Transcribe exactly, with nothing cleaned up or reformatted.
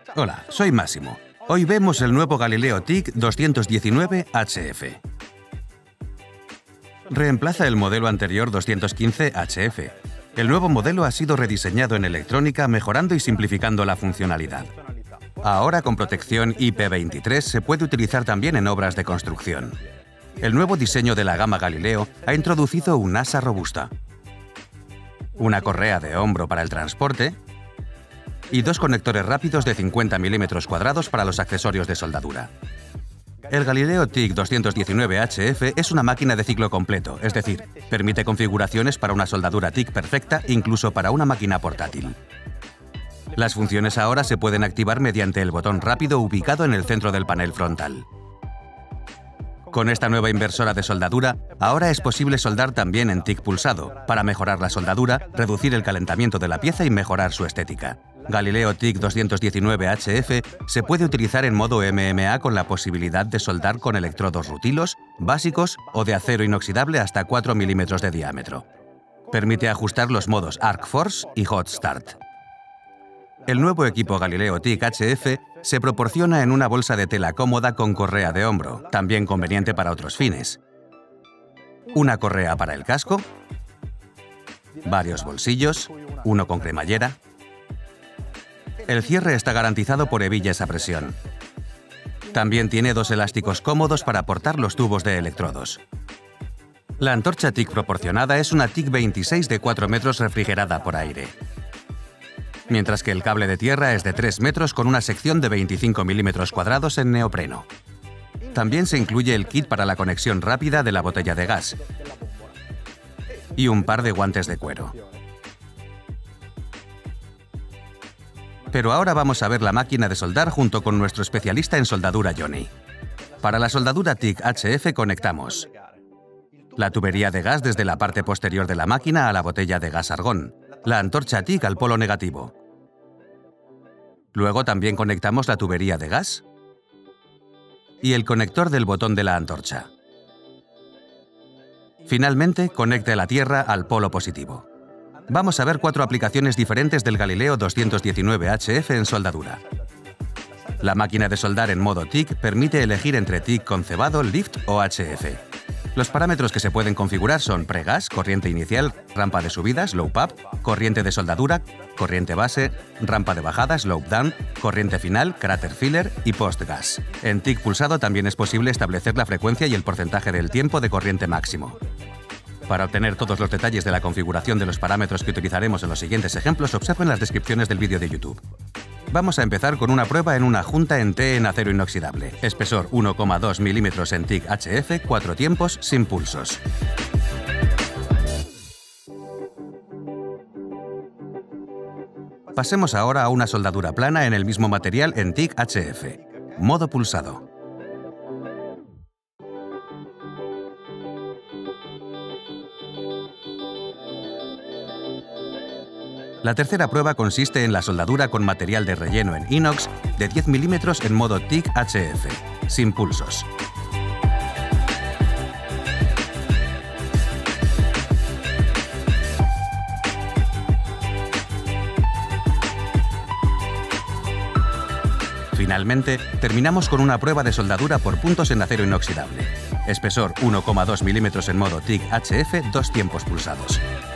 Hola, soy Máximo. Hoy vemos el nuevo Galileo T I C doscientos diecinueve H F. Reemplaza el modelo anterior doscientos quince H F. El nuevo modelo ha sido rediseñado en electrónica, mejorando y simplificando la funcionalidad. Ahora, con protección I P veintitrés, se puede utilizar también en obras de construcción. El nuevo diseño de la gama Galileo ha introducido un asa robusta, una correa de hombro para el transporte y dos conectores rápidos de cincuenta milímetros cuadrados para los accesorios de soldadura. El Galileo T I C doscientos diecinueve H F es una máquina de ciclo completo, es decir, permite configuraciones para una soldadura T I C perfecta, incluso para una máquina portátil. Las funciones ahora se pueden activar mediante el botón rápido ubicado en el centro del panel frontal. Con esta nueva inversora de soldadura, ahora es posible soldar también en T I C pulsado, para mejorar la soldadura, reducir el calentamiento de la pieza y mejorar su estética. Galileo T I C doscientos diecinueve H F se puede utilizar en modo M M A con la posibilidad de soldar con electrodos rutilos, básicos o de acero inoxidable hasta cuatro milímetros de diámetro. Permite ajustar los modos Arc Force y Hot Start. El nuevo equipo Galileo T I C H F se proporciona en una bolsa de tela cómoda con correa de hombro, también conveniente para otros fines. Una correa para el casco, varios bolsillos, uno con cremallera. El cierre está garantizado por hebillas a presión. También tiene dos elásticos cómodos para aportar los tubos de electrodos. La antorcha T I C proporcionada es una T I C veintiséis de cuatro metros refrigerada por aire, mientras que el cable de tierra es de tres metros con una sección de veinticinco milímetros cuadrados en neopreno. También se incluye el kit para la conexión rápida de la botella de gas y un par de guantes de cuero. Pero ahora vamos a ver la máquina de soldar junto con nuestro especialista en soldadura Johnny. Para la soldadura T I C H F conectamos la tubería de gas desde la parte posterior de la máquina a la botella de gas argón, la antorcha T I C al polo negativo. Luego también conectamos la tubería de gas y el conector del botón de la antorcha. Finalmente, conecte la tierra al polo positivo. Vamos a ver cuatro aplicaciones diferentes del Galileo doscientos diecinueve H F en soldadura. La máquina de soldar en modo T I C permite elegir entre T I C con cebado, lift o H F. Los parámetros que se pueden configurar son pregas, corriente inicial, rampa de subida, slope up, corriente de soldadura, corriente base, rampa de bajada, slope down, corriente final, cráter filler y post-gas. En T I C pulsado también es posible establecer la frecuencia y el porcentaje del tiempo de corriente máximo. Para obtener todos los detalles de la configuración de los parámetros que utilizaremos en los siguientes ejemplos, observen las descripciones del vídeo de YouTube. Vamos a empezar con una prueba en una junta en T en acero inoxidable. Espesor uno coma dos milímetros en T I C H F, cuatro tiempos, sin pulsos. Pasemos ahora a una soldadura plana en el mismo material en T I C H F. Modo pulsado. La tercera prueba consiste en la soldadura con material de relleno en inox de diez milímetros en modo T I C H F, sin pulsos. Finalmente, terminamos con una prueba de soldadura por puntos en acero inoxidable. Espesor uno coma dos milímetros en modo T I C H F, dos tiempos pulsados.